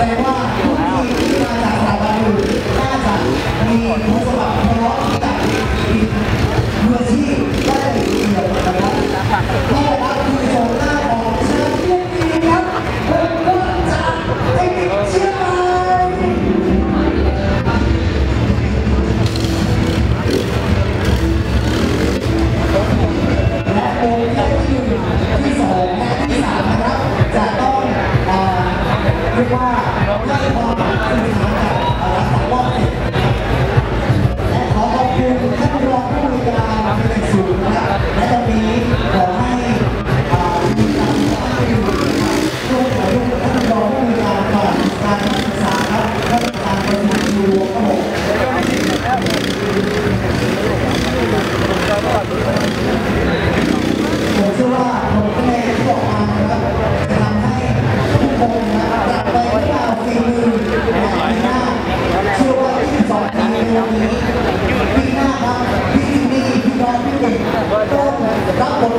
ดงว่าผู้ที่มาจากสถาบันอื่นน่าจะมีคุณสมบัติพร้อมที่จะมืออาชีพได้ดีเดียวนะครับนี่นะครับคือโฉมหน้าของเชฟเรื่องนี้ครับเริ่มต้นจากเทคนิคเชียงใหม่และโปรเจกต์ที่1ที่2และที่3นะครับจะต้องเรียกว่าได้ความสื่อสารกับรักษารอบติดและขอขอบคุณท่านรองผู้บริการเป็นสูงนะครับและตอนนี้ขอให้มีการให้ร่วมถ่ายรูปกับท่านรองผู้บริการก่อนการศึกษาครับท่านการประชุมรวมครับผมเชื่อว่าผลคะแนนที่ออกมานะครับจะทำให้ทุกคนนะครับกลับไปที่ดาวฝีมือและปีหน้าเชื่อว่า22ปีในวันนี้ปีหน้าครับพี่ดีพี่น้องพี่เด็กต้องรับบท